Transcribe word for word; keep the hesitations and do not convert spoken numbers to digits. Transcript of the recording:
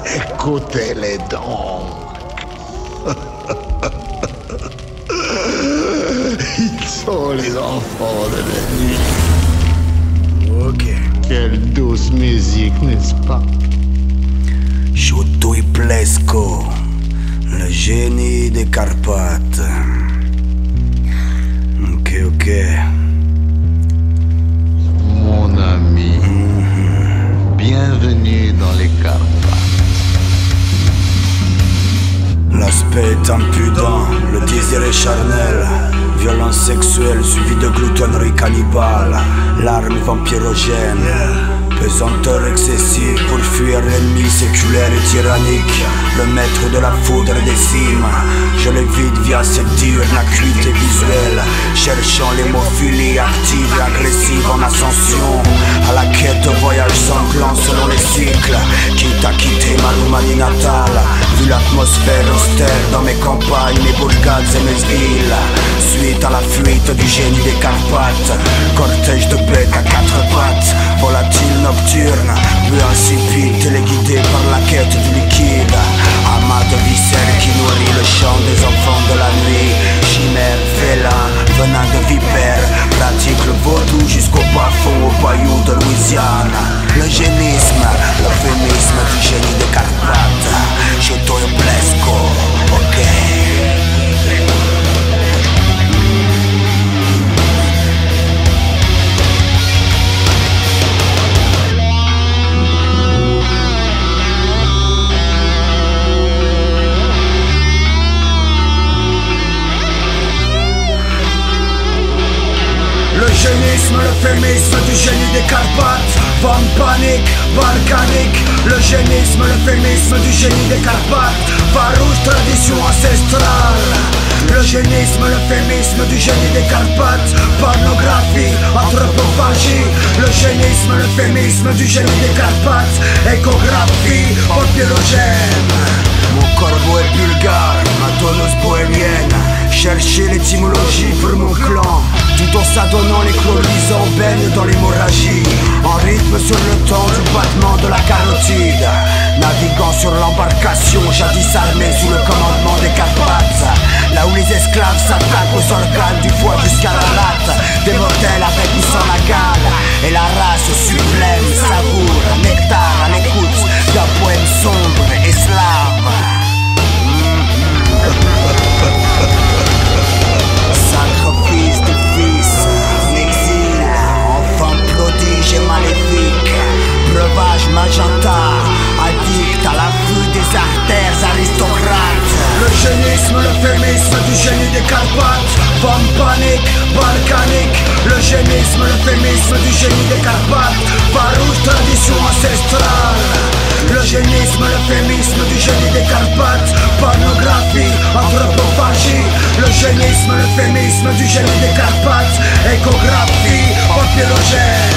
Écoutez-les donc. Ils sont les enfants de la nuit. Ok. Quelle douce musique, n'est-ce pas? Choutou Plesco, le génie des Carpates. Ok, ok. Mon ami, mm-hmm. Bienvenue dans les Carpates. L'aspect est impudent, le désir est charnel. Violence sexuelle suivie de gloutonnerie cannibale. L'arme vampirogène, pesanteur excessive pour fuir l'ennemi séculaire et tyrannique. Le maître de la foudre des cimes, je l'évite via cette diurne acuité visuelle. Cherchant l'hémophilie active et agressive en ascension, à la quête de voyage sanglant selon les cycles. Quitte à quitter ma Roumanie natale, vu l'atmosphère austère dans mes campagnes, mes bourgades et mes villes. Suite à la fuite du génie des Carpates, cortège de bêtes à quatre pattes, volatile nocturne, peu insipide, téléguidé par la quête du liquide. Amas de viscères qui nourrit le chant des enfants de la nuit. Chimère, félin, venin de vipère, pratique le vaudou jusqu'au bas fond, au bayou de Louisiane. Le génisme, l'euphémisme du génie des Carpates. Choutou Plesco, ok. Le génisme, l'euphémisme du génie des Carpates. Van panique, balkanique. Le génisme, l'euphémisme du génie des Carpates. Farouche tradition ancestrale. Le génisme, l'euphémisme du génie des Carpates. Pornographie, anthropophagie. Le génisme, l'euphémisme du génie des Carpates. Échographie, vampirogène. Mon corbeau est bulgare, ma tonneuse bohémienne. Chercher l'étymologie pour mon clan, tout en s'adonnant les colonisants baignent dans l'hémorragie. En rythme sur le temps du battement de la carotide. Naviguant sur l'embarcation, jadis armée sous le commandement des Carpates. Là où les esclaves s'attaquent aux organes du foie jusqu'à la latte. Des mortels avec ou sans la gale. Et la race sublime savoure un nectar à l'écoute d'un poème sombre et slave. Sacrifice de fils, exil, enfant prodige et maléfique. Breuvage magenta, addict à la vue des artères aristocrates. Le génisme, l'euphémisme du génie des Carpates. Van panique, balkanique. Le génisme, l'euphémisme du génie des Carpates. Farouche tradition ancestrale. Le génisme, l'euphémisme du génie des Carpates. Pornographie, anthropophagie. Le génisme, l'euphémisme du génie des Carpates. Échographie, vampirogène.